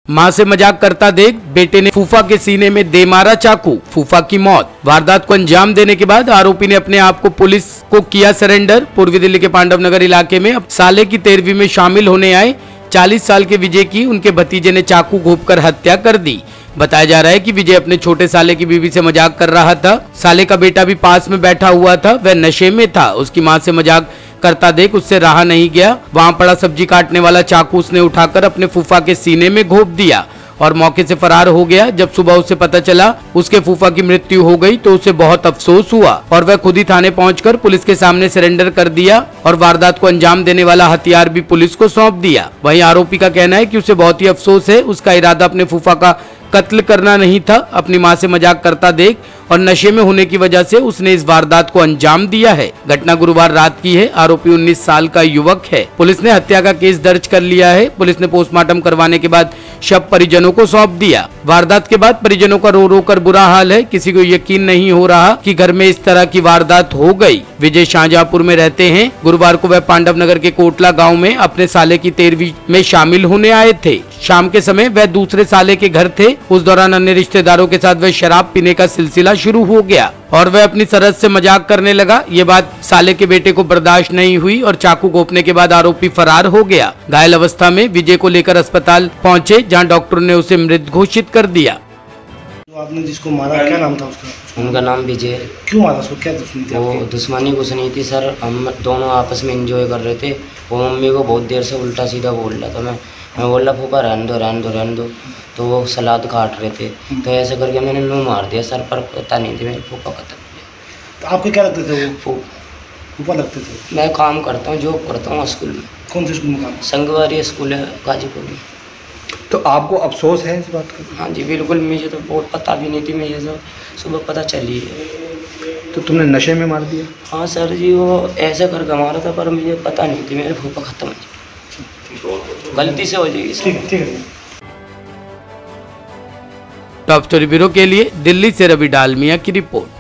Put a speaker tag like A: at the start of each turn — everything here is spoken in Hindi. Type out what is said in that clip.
A: मां से मजाक करता देख बेटे ने फूफा के सीने में दे मारा चाकू, फूफा की मौत। वारदात को अंजाम देने के बाद आरोपी ने अपने आप को पुलिस को किया सरेंडर। पूर्वी दिल्ली के पांडव नगर इलाके में अब साले की 13वीं में शामिल होने आए 40 साल के विजय की उनके भतीजे ने चाकू घोंपकर हत्या कर दी। बताया जा रहा है कि विजय अपने छोटे साले की बीवी से मजाक कर रहा था। साले का बेटा भी पास में बैठा हुआ था, वह नशे में था। उसकी मां से मजाक करता देख उससे रहा नहीं गया। वहां पड़ा सब्जी काटने वाला चाकू उसने उठाकर अपने फूफा के सीने में घोंप दिया और मौके से फरार हो गया। जब सुबह उसे पता चला उसके फूफा की मृत्यु हो गई तो उसे बहुत अफसोस हुआ और वह खुद ही थाने पहुंचकर पुलिस के सामने सरेंडर कर दिया और वारदात को अंजाम देने वाला हथियार भी पुलिस को सौंप दिया। वहीं आरोपी का कहना है कि उसे बहुत ही अफसोस है, उसका इरादा अपने फूफा का कत्ल करना नहीं था। अपनी मां से मजाक करता देख और नशे में होने की वजह से उसने इस वारदात को अंजाम दिया है। घटना गुरुवार रात की है। आरोपी 19 साल का युवक है। पुलिस ने हत्या का केस दर्ज कर लिया है। पुलिस ने पोस्टमार्टम करवाने के बाद शव परिजनों को सौंप दिया। वारदात के बाद परिजनों का रो रो कर बुरा हाल है। किसी को यकीन नहीं हो रहा कि घर में इस तरह की वारदात हो गई। विजय शाहजहांपुर में रहते हैं। गुरुवार को वह पांडव नगर के कोटला गाँव में अपने साले की 13वीं में शामिल होने आए थे। शाम के समय वह दूसरे साले के घर थे। उस दौरान अन्य रिश्तेदारों के साथ वह शराब पीने का सिलसिला शुरू हो गया और वह अपनी सरहद से मजाक करने लगा। ये बात साले के बेटे को बर्दाश्त नहीं हुई और चाकू घोंपने के बाद आरोपी फरार हो गया। घायल अवस्था में विजय को लेकर अस्पताल पहुंचे, जहां डॉक्टरों ने उसे मृत घोषित कर दिया।
B: तो आपने जिसको मारा क्या नाम था उसका?
C: उनका नाम विजय।
B: क्यों मारा उसको, क्या दुश्मनी थी?
C: वो दुश्मनी कुछ नहीं थी सर, हम दोनों आपस में एंजॉय कर रहे थे। वो मम्मी को बहुत देर से उल्टा सीधा बोल रहा था। मैं बोल रहा फूफा रहने दो रहने दो रहने दो, तो वो सलाद काट रहे थे तो ऐसे करके मैंने मुँह मार दिया सर पर, पता नहीं थी मेरे फूफा का।
B: तो आपको क्या लगते थे? वो फूफा लगते थे?
C: मैं काम करता हूँ, जॉब करता हूँ स्कूल में।
B: कौन से स्कूल में काम?
C: संगवारी स्कूल है गाजीपुर में।
B: तो आपको अफसोस है इस बात का?
C: हाँ जी बिल्कुल, मुझे तो बहुत पता भी नहीं थी, मैं ये सब सुबह पता चली है।
B: तो तुमने नशे में मार दिया?
C: हाँ सर जी, वो ऐसे करके मारा था पर मुझे पता नहीं थी मेरे फूफा खत्म हो जाए, गलती से हो जाएगी।
B: ठीक है।
A: टॉप स्टोरी ब्यूरो के लिए दिल्ली से रवि डालमिया की रिपोर्ट।